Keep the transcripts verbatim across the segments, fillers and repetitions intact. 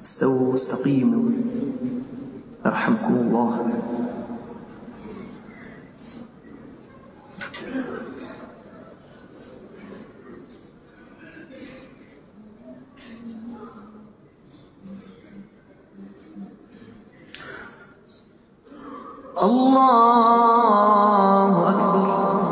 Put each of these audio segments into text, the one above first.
استووا واستقيموا يرحمكم الله. الله أكبر.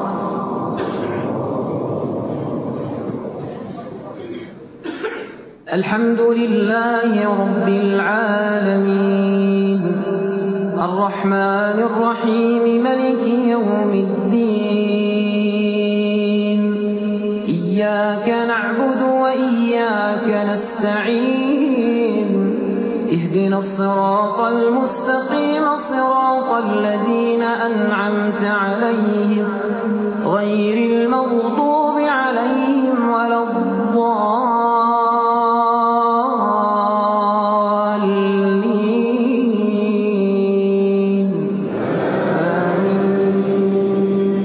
الحمد لله رب العالمين الرحمن الرحيم ملك يوم الدين إياك نعبد وإياك نستعين اهدنا الصراط المستقيم صراط الذين أنعمت عليهم غير المغضوب عليهم ولا الضالين آمين.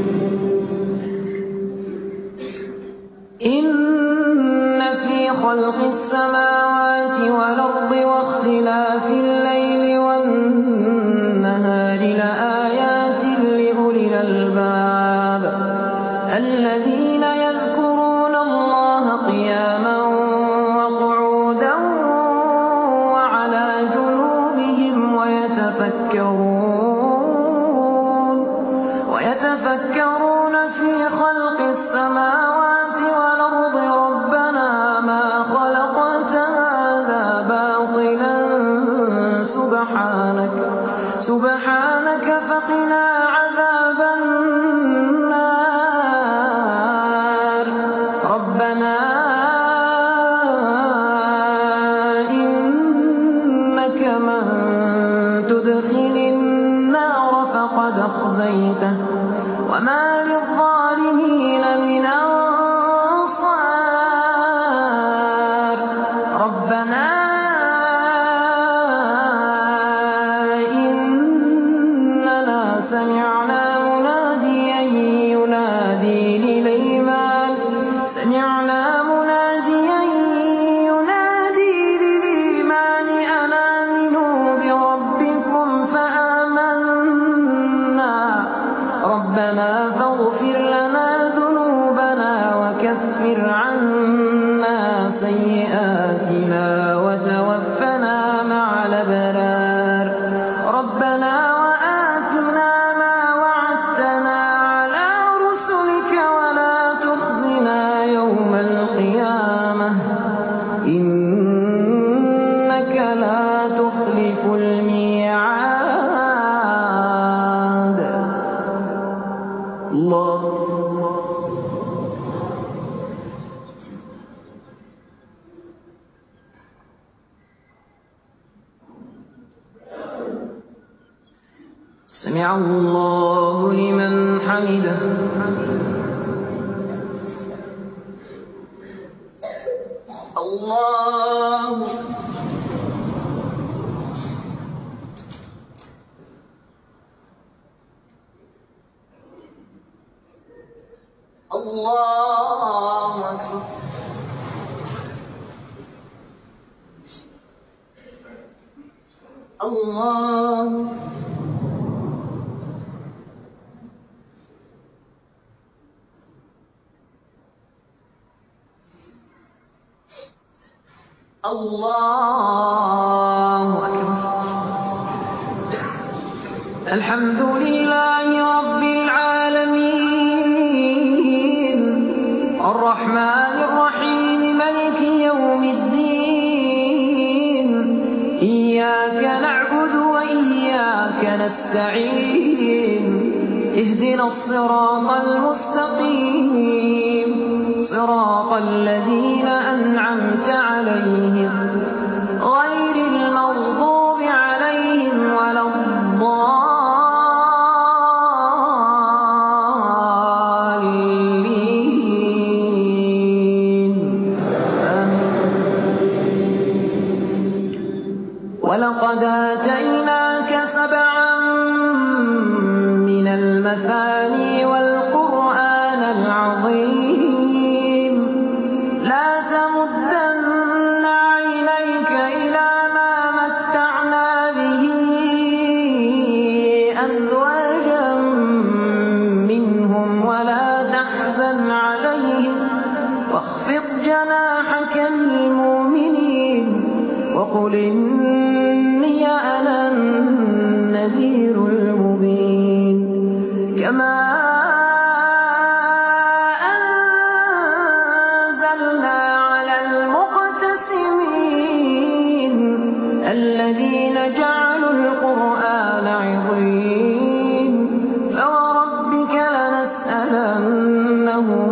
إن في خلق السماوات والأرض واختلاف الليل والنهار لآيات لأولي الألباب الذين يذكرون الله قياما وقعودا وعلى جنوبهم ويتفكرون ويتفكرون في خلق السماوات والأرض ربنا ما خلقت هذا باطلا سبحانك سبحانك فقنا عذاب النار ربنا إنك من تدخل النار فقد أخزيته وما للظالمين من أنصار ربنا سمعنا مناديا ينادي للإيمان سمعنا مناديا ينادي للإيمان أن آمنوا بربكم فآمنا ربنا فاغفر لنا ذنوبنا وكفر عنا سيئاتنا وتوفنا مع الأبرار ربنا إنك لا تخلف الميعاد. الله سمع الله لمن حمده. الله الله أكبر. الله الله أكبر. الحمد لله رب العالمين الرحمن الرحيم مالك يوم الدين إياك نعبد وإياك نستعين اهدنا الصراط المستقيم صراط الذين أنعمت عليهم غير المغضوب عليهم ولا الضالين ولقد آتيناك سبعا من المثاني والقرآن العظيم لا تمدن عينيك إلى ما جناحك للمؤمنين وقل إني أنا النذير المبين كما أنزلنا على المقتسمين الذين جعلوا القرآن عضين فوربك لنسألنهم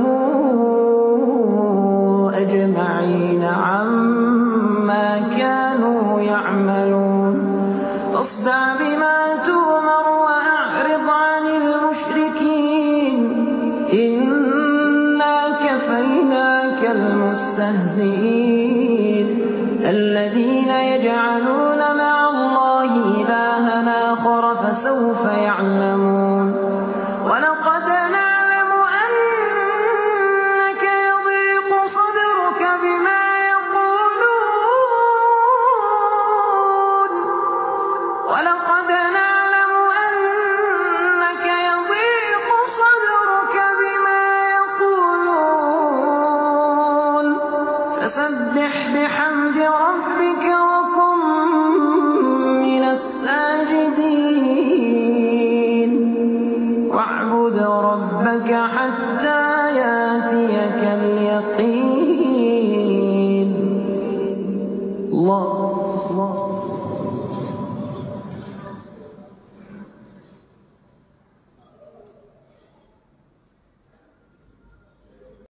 أجمعين عما كانوا يعملون فاصدع بما تؤمر وأعرض عن المشركين إنا كفيناك المستهزئين الذين يجعلون مع الله إلها آخر فسوف يعلمون ولقد نعلم أنك يضيق صدرك بما يقولون ولقد نعلم أنك يضيق صدرك بما يقولون فسبح بحمد ربك وكن من الساجدين واعبد ربك حتى ياتيك اليقين الله الله